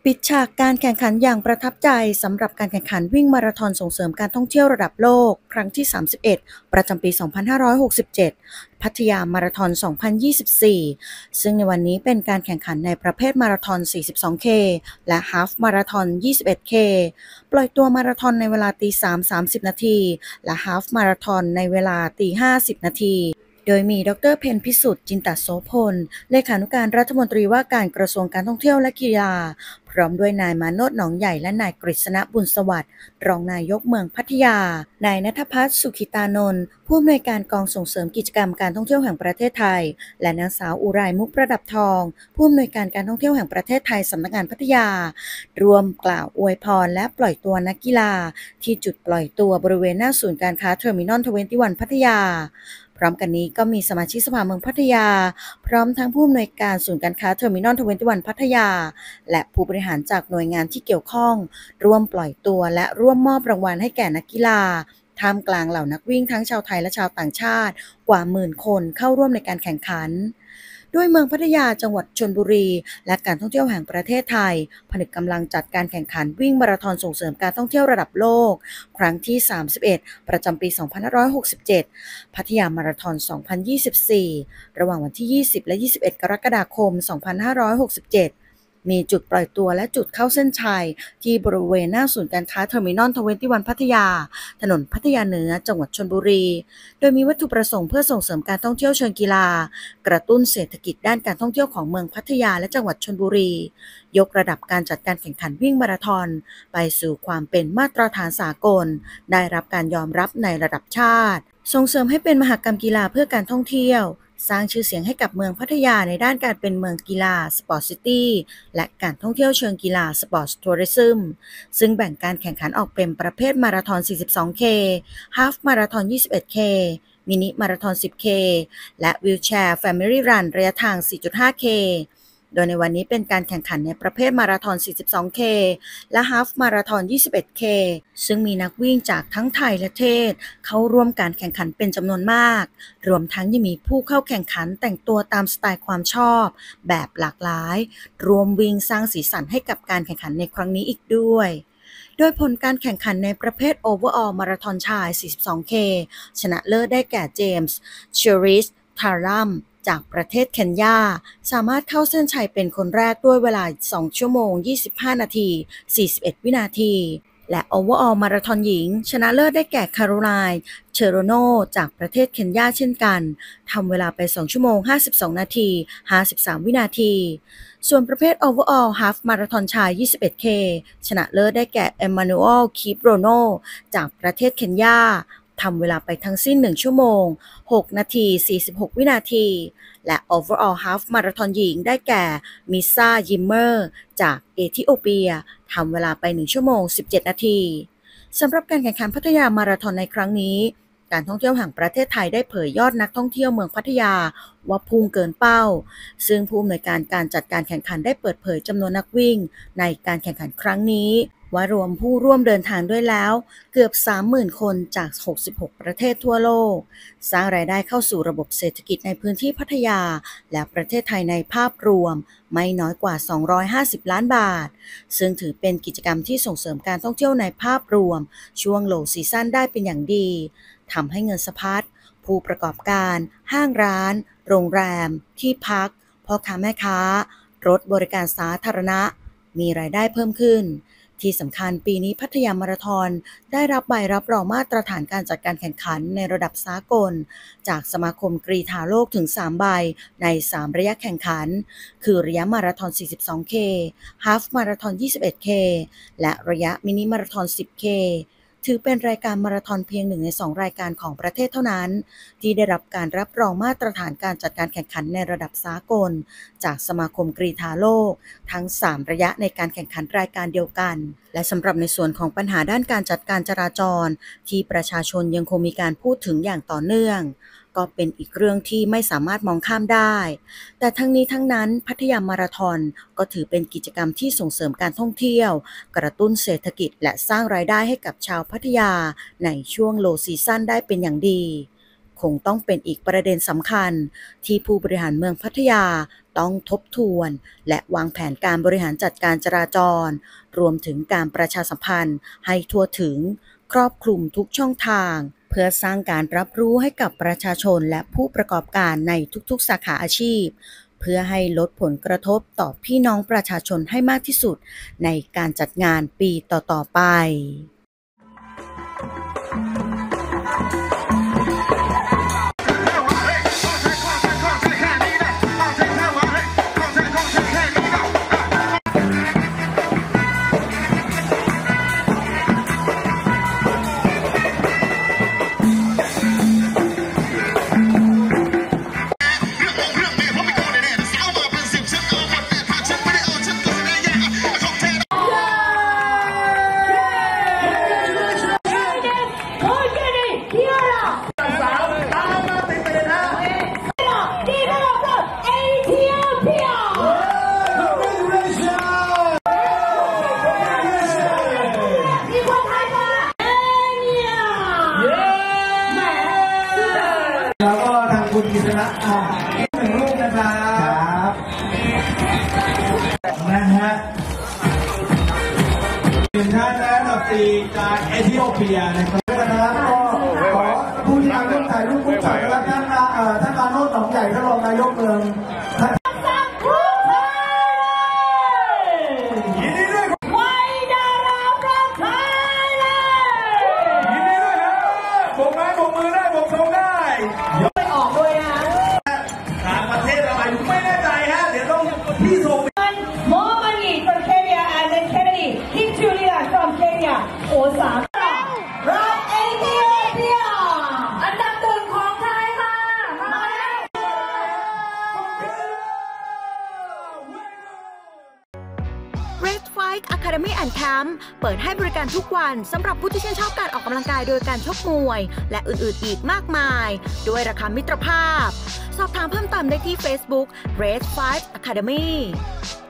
ปิดฉากการแข่งขันอย่างประทับใจสำหรับการแข่งขันวิ่งมาราธอนส่งเสริมการท่องเที่ยวระดับโลกครั้งที่ 31 ประจำปี 2567 พัทยามาราธอน 2024 ซึ่งในวันนี้เป็นการแข่งขันในประเภทมาราธอน 42K และฮาล์ฟมาราธอน 21K ปล่อยตัวมาราธอนในเวลา 3:30 นาทีและฮาล์ฟมาราธอนในเวลา 5:10 นาทีโดยมีดร.เพ็ญพิสุทธิ์จินตโสพลเลขานุการรัฐมนตรีว่าการกระทรวงการท่องเที่ยวและกีฬาพร้อมด้วยนายมาโนชหนองใหญ่และนายกฤษณะบุญสวัสดิ์รองนายกเมืองพัทยานายณัฐพัฒน์สุขิตานนท์ผู้อำนวยการกองส่งเสริมกิจกรรมการท่องเที่ยวแห่งประเทศไทยและนางสาวอุไรมุกประดับทองผู้อำนวยการการท่องเที่ยวแห่งประเทศไทยสำนักงานพัทยารวมกล่าวอวยพรและปล่อยตัวนักกีฬาที่จุดปล่อยตัวบริเวณหน้าศูนย์การค้าเทอร์มินอล21พัทยาพร้อมกันนี้ก็มีสมาชิกสภาเมืองพัทยาพร้อมทั้งผู้อำนวยการศูนย์การค้าเทอร์มินอล21พัทยาและผู้บริหารจากหน่วยงานที่เกี่ยวข้องร่วมปล่อยตัวและร่วมมอบรางวัลให้แก่นักกีฬาท่ามกลางเหล่านักวิ่งทั้งชาวไทยและชาวต่างชาติกว่าหมื่นคนเข้าร่วมในการแข่งขันด้วยเมืองพัทยาจังหวัดชลบุรีและการท่องเที่ยวแห่งประเทศไทยผนึกกำลังจัดการแข่งขันวิ่งมาราธอนส่งเสริมการท่องเที่ยวระดับโลกครั้งที่ 31 ประจำปี 2567 พัทยามาราธอน 2024 ระหว่างวันที่ 20 และ 21 กรกฎาคม 2567 มีจุดปล่อยตัวและจุดเข้าเส้นชัยที่บริเวณหน้าศูนย์การค้าเทอร์มินอล21พัทยาถนนพัทยาเหนือจังหวัดชลบุรีโดยมีวัตถุประสงค์เพื่อส่งเสริมการท่องเที่ยวเชิงกีฬากระตุ้นเศรษฐกิจด้านการท่องเที่ยวของเมืองพัทยาและจังหวัดชลบุรียกระดับการจัดการแข่งขันวิ่งมาราธอนไปสู่ความเป็นมาตรฐานสากลได้รับการยอมรับในระดับชาติส่งเสริมให้เป็นมหกรรมกีฬาเพื่อการท่องเที่ยวสร้างชื่อเสียงให้กับเมืองพัทยาในด้านการเป็นเมืองกีฬาสปอร์ตซิตี้และการท่องเที่ยวเชิงกีฬาสปอร์ตทัวริซึมซึ่งแบ่งการแข่งขันออกเป็นประเภทมาราธอน 42K ฮาล์ฟมาราธอน 21K มินิมาราธอน 10K และวีลแชร์แฟมิลี่รันระยะทาง 4.5K โดยในวันนี้เป็นการแข่งขันในประเภทมาราธอน 42K และฮาล์ฟมาราธอน 21K ซึ่งมีนักวิ่งจากทั้งไทยและเทศเข้าร่วมการแข่งขันเป็นจำนวนมากรวมทั้งยังมีผู้เข้าแข่งขันแต่งตัวตามสไตล์ความชอบแบบหลากหลายรวมวิ่งสร้างสีสันให้กับการแข่งขันในครั้งนี้อีกด้วยโดยผลการแข่งขันในประเภท Overall มาราธอนชาย 42K ชนะเลิศได้แก่เจมส์เชอริสทารัมจากประเทศเคนยาสามารถเข้าเส้นชัยเป็นคนแรกด้วยเวลา 2 ชั่วโมง 25 นาที 41 วินาทีและ Overall มาราธอนหญิงชนะเลิศได้แก่แคโรไลน์เชโรโนจากประเทศเคนยาเช่นกันทำเวลาไป 2 ชั่วโมง 52 นาที 53 วินาทีส่วนประเภท Overall Half มาราธอนชาย 21K ชนะเลิศได้แก่เอมมานูเอล คีปโรโนจากประเทศเคนยาทำเวลาไปทั้งสิ้น 1 ชั่วโมง 6 นาที 46 วินาทีและ Overall Half มาราธอนหญิงได้แก่มิซ่า ยิมเมอร์จากเอธิโอเปียทำเวลาไป 1 ชั่วโมง 17 นาทีสำหรับการแข่งขันพัทยามาราธอนในครั้งนี้การท่องเที่ยวแห่งประเทศไทยได้เผยยอดนักท่องเที่ยวเมืองพัทยาว่าพุ่งเกินเป้าซึ่งผู้อำนวยการการจัดการแข่งขันได้เปิดเผยจำนวนนักวิ่งในการแข่งขันครั้งนี้ว่ารวมผู้ร่วมเดินทางด้วยแล้วเกือบ 30,000 คนจาก 66 ประเทศทั่วโลกสร้างรายได้เข้าสู่ระบบเศรษฐกิจในพื้นที่พัทยาและประเทศไทยในภาพรวมไม่น้อยกว่า 250 ล้านบาทซึ่งถือเป็นกิจกรรมที่ส่งเสริมการท่องเที่ยวในภาพรวมช่วงโลว์ซีซั่นได้เป็นอย่างดีทำให้เงินสะพัดผู้ประกอบการห้างร้านโรงแรมที่พักพ่อค้าแม่ค้ารถบริการสาธารณะมีรายได้เพิ่มขึ้นที่สำคัญปีนี้พัทยามาราธอนได้รับใบรับรองมาตรฐานการจัดการแข่งขันในระดับสากลจากสมาคมกรีฑาโลกถึง 3 ใบใน 3 ระยะแข่งขันคือระยะมาราธอน 42K ฮาล์ฟมาราธอน 21K และระยะมินิมาราธอน 10Kถือเป็นรายการมาราธอนเพียง1 ใน 2 รายการของประเทศเท่านั้นที่ได้รับการรับรองมาตรฐานการจัดการแข่งขันในระดับสากลจากสมาคมกรีฑาโลกทั้ง 3 ระยะในการแข่งขันรายการเดียวกันและสำหรับในส่วนของปัญหาด้านการจัดการจราจรที่ประชาชนยังคงมีการพูดถึงอย่างต่อเนื่องก็เป็นอีกเรื่องที่ไม่สามารถมองข้ามได้แต่ทั้งนี้ทั้งนั้นพัทยามาราธอนก็ถือเป็นกิจกรรมที่ส่งเสริมการท่องเที่ยวกระตุ้นเศรษฐกิจและสร้างรายได้ให้กับชาวพัทยาในช่วงโลว์ซีซั่นได้เป็นอย่างดีคงต้องเป็นอีกประเด็นสำคัญที่ผู้บริหารเมืองพัทยาต้องทบทวนและวางแผนการบริหารจัดการจราจรรวมถึงการประชาสัมพันธ์ให้ทั่วถึงครอบคลุมทุกช่องทางเพื่อสร้างการรับรู้ให้กับประชาชนและผู้ประกอบการในทุกๆสาขาอาชีพเพื่อให้ลดผลกระทบต่อพี่น้องประชาชนให้มากที่สุดในการจัดงานปีต่อๆไปคุณกิษณะหนึ่งรูปนะครับนะฮะเป็นท่านแรกอันดับ4จากเอธิโอเปียนะครับก็ขอผู้ที่มาร่วมถ่ายรูปคู่กับท่านมาโนดหนองใหญ่ท่านรองนายกเมืองยินดีด้วยไว้ดาราประเทศยินดีด้วยนะโบกไม้โบกมือได้โบกทงได้ต่างประเทศอะไรไม่แน่ใจฮะเดี๋ยวต้องพี่ส่ง More money from Kenya and then Kennedy King Julia from Kenya โอ้สามรัฐเอธิโอเปียอันดับหนึ่งของไทยค่ะมาแล้ว Red Fight Academy and Camp เปิดให้บริการทุกวันสำหรับผู้ที่ชื่นชอบการออกกำลังกายโดยการชกมวยและอื่นๆอีกมากมายด้วยราคามิตรภาพสอบถามเพิ่มเติมได้ที่ Facebook Red Fight Academy